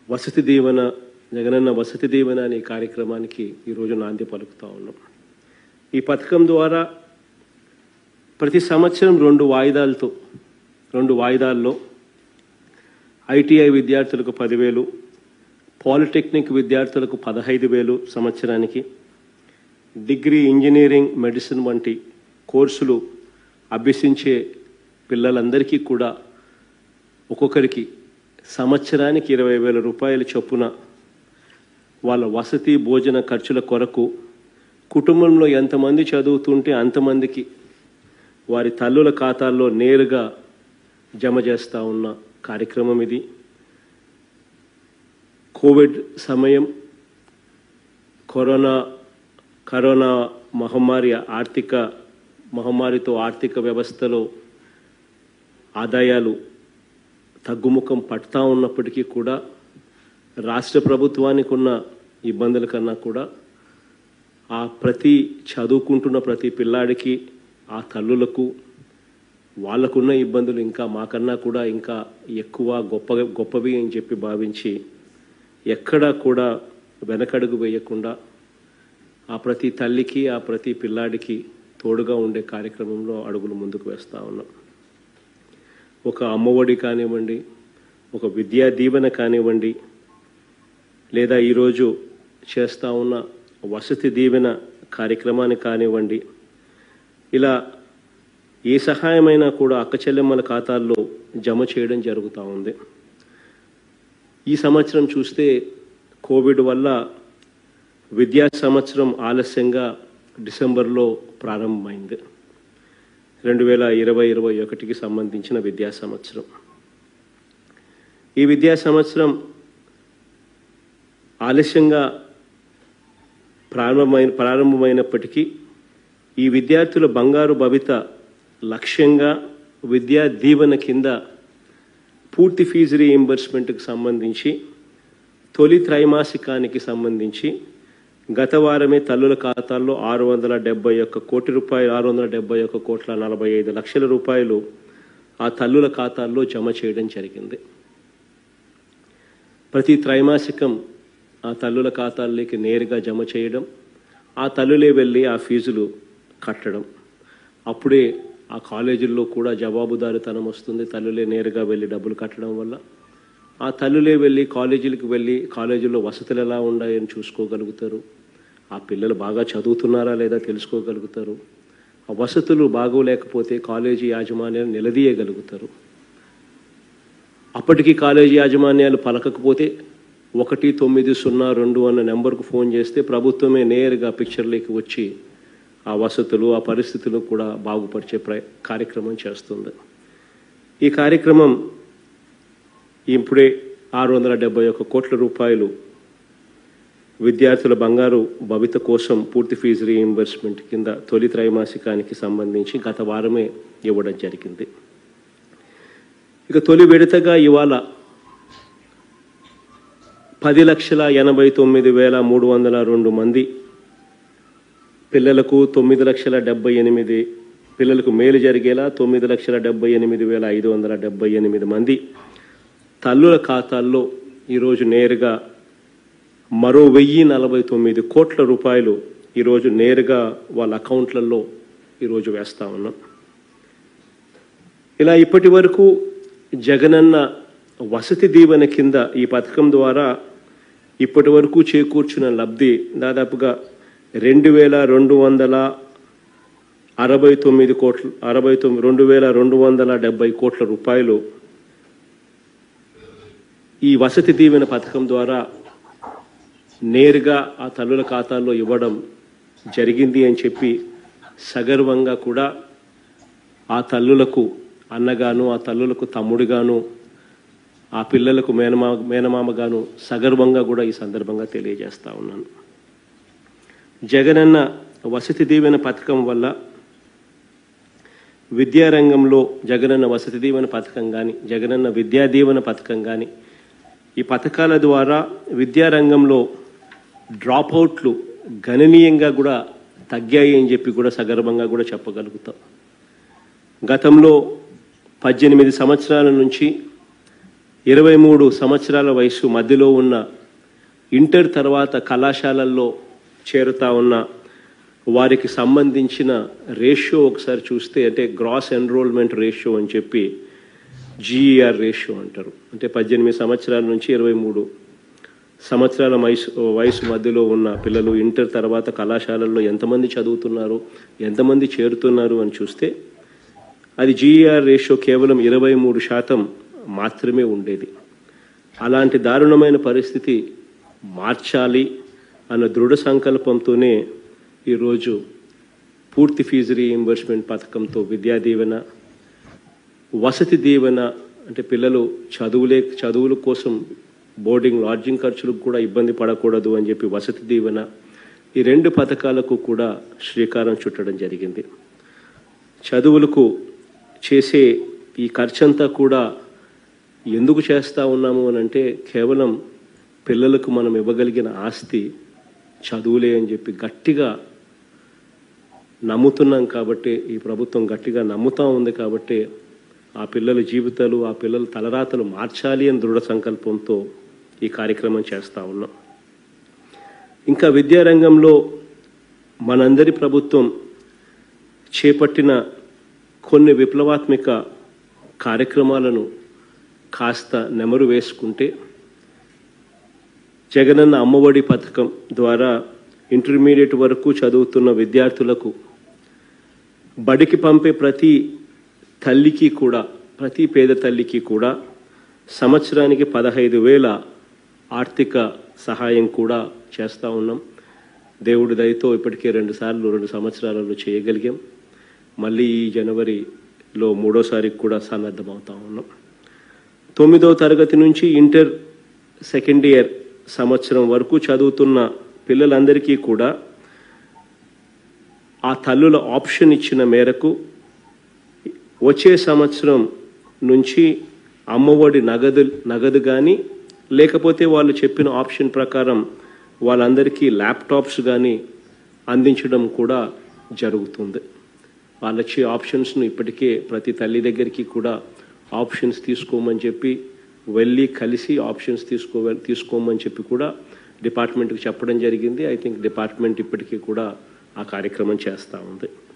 వసతి దీవెన జగనన్న వసతి దీవెన అనే కార్యక్రమానికి ఈరోజు నాంది పలుకుతా ఉన్నాం. ఈ పథకం ద్వారా ప్రతి సంవత్సరం 2 వాయిదాల్లో ఐటీఐ విద్యార్థులకు 10,000, పాలిటెక్నిక్ విద్యార్థులకు 15,000 సంవత్సరానికి, డిగ్రీ, ఇంజనీరింగ్, మెడిసిన్ వంటి కోర్సులు అభ్యసించే పిల్లలందరికీ కూడా ఒక్కొక్కరికి సంవత్సరానికి 20,000 రూపాయల చొప్పున వాళ్ళ వసతి భోజన ఖర్చుల కొరకు కుటుంబంలో ఎంతమంది చదువుతుంటే అంతమందికి వారి తల్లుల ఖాతాల్లో నేరుగా జమ చేస్తూ ఉన్న కార్యక్రమం ఇది. కోవిడ్ సమయం, కరోనా మహమ్మారితో ఆర్థిక వ్యవస్థలో ఆదాయాలు తగ్గుముఖం పడతా ఉన్నప్పటికీ కూడా రాష్ట్ర ప్రభుత్వానికి ఉన్న ఇబ్బందుల కన్నా కూడా ప్రతి చదువుకుంటున్న ప్రతి పిల్లాడికి, ఆ తల్లులకు వాళ్ళకున్న ఇబ్బందులు ఇంకా మాకన్నా కూడా ఇంకా ఎక్కువ గొప్పవి అని చెప్పి భావించి ఎక్కడా కూడా వెనకడుగు వేయకుండా ఆ ప్రతి తల్లికి, ఆ ప్రతి పిల్లాడికి తోడుగా ఉండే కార్యక్రమంలో అడుగులు ముందుకు వేస్తూ ఉన్నాం. ఒక అమ్మఒడి కానివ్వండి, ఒక విద్యా దీవెన కానివ్వండి, లేదా ఈరోజు చేస్తూ ఉన్న వసతి దీవెన కార్యక్రమాన్ని కానివ్వండి, ఇలా ఏ సహాయమైనా కూడా అక్కచెల్లెమ్మల ఖాతాల్లో జమ చేయడం జరుగుతూ ఉంది. ఈ సంవత్సరం చూస్తే కోవిడ్ వల్ల విద్యా సంవత్సరం ఆలస్యంగా డిసెంబర్లో ప్రారంభమైంది. 2020-21కి సంబంధించిన విద్యా సంవత్సరం. ఈ విద్యా సంవత్సరం ఆలస్యంగా ప్రారంభమైనప్పటికీ ఈ విద్యార్థుల బంగారు భవిత లక్ష్యంగా విద్యా దీవెన కింద పూర్తి ఫీజు రీయింబర్స్మెంట్కి సంబంధించి తొలి త్రైమాసికానికి సంబంధించి గత వారమే తల్లుల ఖాతాల్లో 671 కోట్ల రూపాయలు 671,45 లక్షల రూపాయలు ఆ తల్లుల ఖాతాల్లో జమ చేయడం జరిగింది. ప్రతి త్రైమాసికం ఆ తల్లుల ఖాతాల్లోకి నేరుగా జమ చేయడం, ఆ తల్లులే వెళ్ళి ఆ ఫీజులు కట్టడం. అప్పుడే ఆ కాలేజీల్లో కూడా జవాబుదారీతనం వస్తుంది. తల్లులే నేరుగా వెళ్ళి డబ్బులు కట్టడం వల్ల ఆ తల్లులే వెళ్ళి కాలేజీలకు వెళ్ళి కాలేజీల్లో వసతులు ఎలా ఉన్నాయని చూసుకోగలుగుతారు. ఆ పిల్లలు బాగా చదువుతున్నారా లేదా తెలుసుకోగలుగుతారు. ఆ వసతులు బాగోలేకపోతే కాలేజీ యాజమాన్యాలు నిలదీయగలుగుతారు. అప్పటికి కాలేజీ యాజమాన్యాలు పలకకపోతే 1902 అన్న నెంబర్కు ఫోన్ చేస్తే ప్రభుత్వమే నేరుగా పిక్చర్లోకి వచ్చి ఆ వసతులు, ఆ పరిస్థితులు కూడా బాగుపరిచే కార్యక్రమం చేస్తుంది. ఈ కార్యక్రమం ఇప్పుడే 671 కోట్ల రూపాయలు విద్యార్థుల బంగారు భవిత కోసం పూర్తి ఫీజు రీయింబర్స్మెంట్ కింద తొలి త్రైమాసికానికి సంబంధించి గత వారమే ఇవ్వడం జరిగింది. ఇక తొలి విడతగా ఇవాళ 10,89,302 మంది పిల్లలకు 9,78,000 పిల్లలకు మేలు జరిగేలా 9,78,578 మంది తల్లుల ఖాతాల్లో ఈరోజు నేరుగా మరో 1,049 కోట్ల రూపాయలు ఈరోజు నేరుగా వాళ్ళ అకౌంట్లలో ఈరోజు వేస్తూ ఉన్నాం. ఇలా ఇప్పటి వరకు జగనన్న వసతి దీవెన కింద ఈ పథకం ద్వారా ఇప్పటి వరకు చేకూర్చిన లబ్ధి దాదాపుగా 2,270 కోట్ల రూపాయలు ఈ వసతి దీవెన పథకం ద్వారా నేరుగా ఆ తల్లుల ఖాతాల్లో ఇవ్వడం జరిగింది అని చెప్పి సగర్వంగా కూడా ఆ తల్లులకు అన్నగాను, ఆ తల్లులకు తమ్ముడిగాను, ఆ పిల్లలకు మేనమామగాను సగర్వంగా కూడా ఈ సందర్భంగా తెలియజేస్తా ఉన్నాను. జగనన్న వసతి దీవెన పథకం వల్ల విద్యారంగంలో జగనన్న వసతి దీవెన పథకం కానీ, జగనన్న విద్యా దీవెన పథకం కానీ, ఈ పథకాల ద్వారా విద్యారంగంలో డ్రాప్అవుట్లు గణనీయంగా కూడా తగ్గాయి అని చెప్పి కూడా సగర్వంగా కూడా చెప్పగలుగుతాం. గతంలో 18 సంవత్సరాల నుంచి 23 సంవత్సరాల వయసు మధ్యలో ఉన్న ఇంటర్ తర్వాత కళాశాలల్లో చేరుతా ఉన్న వారికి సంబంధించిన రేషియో ఒకసారి చూస్తే, అంటే గ్రాస్ ఎన్రోల్మెంట్ రేషియో అని చెప్పి GER రేషియో అంటారు. అంటే 18 సంవత్సరాల నుంచి 23 సంవత్సరాల వయసు మధ్యలో ఉన్న పిల్లలు ఇంటర్ తర్వాత కళాశాలల్లో ఎంతమంది చదువుతున్నారు, ఎంతమంది చేరుతున్నారు అని చూస్తే అది GER రేషియో కేవలం 23% మాత్రమే ఉండేది. అలాంటి దారుణమైన పరిస్థితి మార్చాలి అన్న దృఢ సంకల్పంతోనే ఈరోజు పూర్తి ఫీజు రీయింబర్స్మెంట్ పథకంతో విద్యా దీవెన, వసతి దీవెన, అంటే పిల్లలు చదువుల కోసం బోర్డింగ్ లాడ్జింగ్ ఖర్చులకు కూడా ఇబ్బంది పడకూడదు అని చెప్పి వసతి దీవెన, ఈ 2 పథకాలకు కూడా శ్రీకారం చుట్టడం జరిగింది. చదువులకు చేసే ఈ ఖర్చంతా కూడా ఎందుకు చేస్తూ ఉన్నాము అని అంటే, కేవలం పిల్లలకు మనం ఇవ్వగలిగిన ఆస్తి చదువులే అని చెప్పి గట్టిగా నమ్ముతున్నాం. కాబట్టి ఈ ప్రభుత్వం గట్టిగా నమ్ముతూ ఉంది. కాబట్టి ఆ పిల్లల జీవితాలు, ఆ పిల్లల తలరాతలు మార్చాలి అని దృఢ సంకల్పంతో ఈ కార్యక్రమం చేస్తూ ఉన్నాం. ఇంకా విద్యారంగంలో మనందరి ప్రభుత్వం చేపట్టిన కొన్ని విప్లవాత్మక కార్యక్రమాలను కాస్త నెమరు వేసుకుంటే, జగనన్న అమ్మఒడి పథకం ద్వారా ఇంటర్మీడియట్ వరకు చదువుతున్న విద్యార్థులకు బడికి పంపే ప్రతి పేద తల్లికి కూడా సంవత్సరానికి 15,000 ఆర్థిక సహాయం కూడా చేస్తూ ఉన్నాం. దేవుడి దయతో ఇప్పటికే 2 సంవత్సరాలలో చేయగలిగాం. మళ్ళీ ఈ జనవరిలో 3వసారికి కూడా సన్నద్ధమవుతా ఉన్నాం. 9వ తరగతి నుంచి ఇంటర్ సెకండ్ ఇయర్ సంవత్సరం వరకు చదువుతున్న పిల్లలందరికీ కూడా ఆ తల్లుల ఆప్షన్ ఇచ్చిన మేరకు వచ్చే సంవత్సరం నుంచి అమ్మఒడి నగదు కానీ, లేకపోతే వాళ్ళు చెప్పిన ఆప్షన్ ప్రకారం వాళ్ళందరికీ ల్యాప్టాప్స్ కానీ అందించడం కూడా జరుగుతుంది. వాళ్ళొచ్చే ఆప్షన్స్ను ఇప్పటికే ప్రతి తల్లి దగ్గరికి కూడా ఆప్షన్స్ తీసుకోమని చెప్పి వెళ్ళి కలిసి ఆప్షన్స్ తీసుకోమని చెప్పి కూడా డిపార్ట్మెంట్కి చెప్పడం జరిగింది. ఐ థింక్ డిపార్ట్మెంట్ ఇప్పటికీ కూడా ఆ కార్యక్రమం చేస్తూ ఉంది.